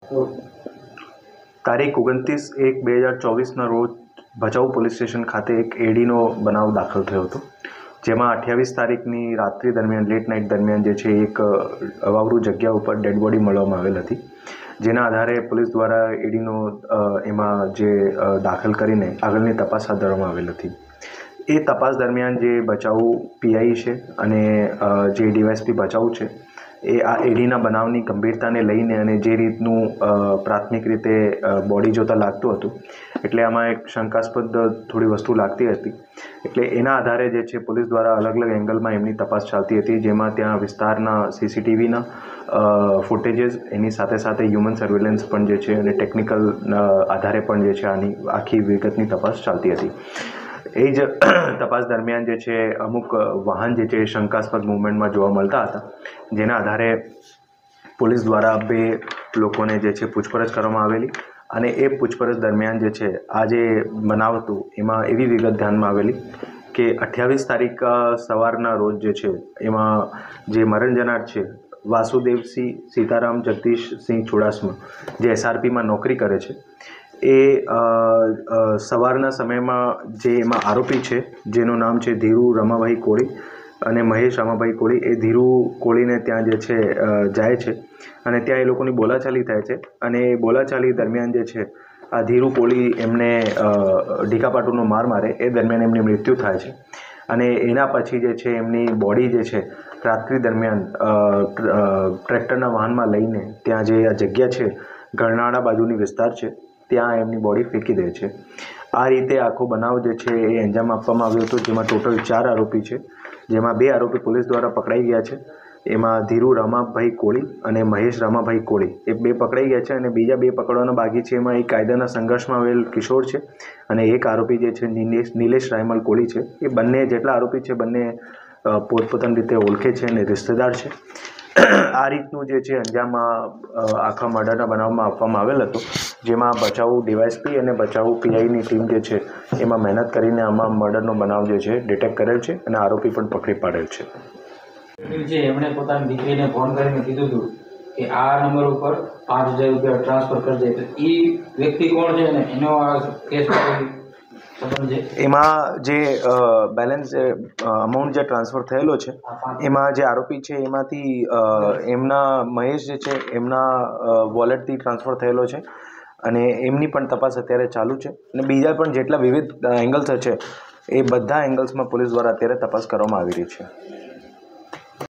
તારીખ 29/1/2024 રોજ Bhachau police station ખાતે એક એડીનો બનાવ દાખલ થયો હતો, જેમાં 28 તારીખની રાત્રિ દરમિયાન લેટ નાઇટ દરમિયાન જે છે એક અવાવરૂ જગ્યા ઉપર ડેડ બોડી મળવામાં આવેલ હતી, જેના આધારે પોલીસ દ્વારા એડીનો એમાં જે દાખલ કરીને આગળની તપાસ હાથ ધરવામાં આવેલ હતી। એ તપાસ દરમિયાન જે ભચાઉ પીઆઈ છે અને જે ડીવાયએસપી ભચાઉ છે એ આ એડીના બનાવની ગંભીરતાને લઈને અને જે રીતનું પ્રાથમિક રીતે બોડી જોતાં લાગતું હતું, એટલે આમાં એક શંકાસ્પદ થોડી વસ્તુ લાગતી હતી, એટલે એના આધારે જે છે પોલીસ દ્વારા અલગ અલગ એંગલમાં એમની તપાસ ચાલતી હતી, જેમાં ત્યાં વિસ્તારના સીસીટીવીના ફૂટેજીસ, એની સાથે સાથે હ્યુમન સર્વેલન્સ પણ જે છે અને ટેકનિકલ આધારે પણ જે છે આની આખી વિગતની તપાસ ચાલતી હતી। એ જ તપાસ દરમિયાન જે છે અમુક વાહન જે છે શંકાસ્પદ મૂવમેન્ટમાં જોવા મળતા હતા, જેના આધારે પોલીસ દ્વારા 2 લોકોને જે છે પૂછપરછ કરવામાં આવેલી અને એ પૂછપરછ દરમિયાન જે છે આ જે બનાવ હતું એમાં એવી વિગત ધ્યાનમાં આવેલી કે 28 તારીખ સવારના રોજ જે છે એમાં જે મરણ જનાર છે વાસુદેવસિંહ સીતારામ જગદીશસિંહ ચુડાસમા, જે એસઆરપીમાં નોકરી કરે છે, એ સવારના સમયમાં જે એમાં આરોપી છે જેનું નામ છે ધીરુ રમાભાઈ કોળી અને મહેશ રમાભાઈ કોળી, એ ધીરુ કોળીને ત્યાં જે છે જાય છે અને ત્યાં એ લોકોની બોલાચાલી થાય છે અને એ બોલાચાલી દરમિયાન જે છે આ ધીરુ કોળી એમને ઢીકાપાટુનો માર મારે, એ દરમિયાન એમની મૃત્યુ થાય છે અને એના પછી જે છે એમની બોડી જે છે રાત્રિ દરમિયાન ટ્રેક્ટરના વાહનમાં લઈને ત્યાં જે આ જગ્યા છે ગરનાળા બાજુની વિસ્તાર છે ત્યાં એમની બોડી ફેંકી દે છે। આ રીતે આખો બનાવ જે છે એ અંજામ આપવામાં આવ્યો હતો, જેમાં ટોટલ 4 આરોપી છે, જેમાં 2 આરોપી પોલીસ દ્વારા પકડાઈ ગયા છે। એમાં ધીરુ રમાભાઈ કોળી અને મહેશ રમાભાઈ કોળી એ 2 પકડાઈ ગયા છે અને બીજા 2 પકડવાના બાકી છે। એમાં એક કાયદાના સંઘર્ષમાં આવેલ કિશોર છે અને એક આરોપી જે છે નિલેશ રાયમલ કોળી છે। એ બંને જેટલા આરોપી છે બંને પોતપોતાની રીતે ઓળખે છે અને રિશ્તેદાર છે। આ રીતનું જે છે અંજામમાં આખા મર્ડરના બનાવમાં આપવામાં આવેલ હતો, જેમાં ભચાઉ ડીવાયએસપી અને ભચાઉ પીઆઈની ટીમ જે છે એમાં મહેનત કરીને આમાં મર્ડરનો બનાવ જે છે ડિટેક્ટ કરેલ છે અને આરોપી પણ પકડી પાડેલ છે। એમણે પોતાની દીકરીને ફોન કરીને કીધું હતું કે આ નંબર ઉપર 5000 રૂપિયા ટ્રાન્સફર કરજે, તો એ વ્યક્તિ કોણ છે અને એનો આ કેસ એમાં જે બેલેન્સ અમાઉન્ટ જે ટ્રાન્સફર થયેલો છે એમાં જે આરોપી છે એમાંથી એમના મહેશ જે છે એમના વોલેટથી ટ્રાન્સફર થયેલો છે અને એમની પણ તપાસ અત્યારે ચાલુ છે અને બીજા પણ જેટલા વિવિધ એંગલ્સ છે એ બધા એંગલ્સમાં પોલીસ દ્વારા અત્યારે તપાસ કરવામાં આવી રહી છે।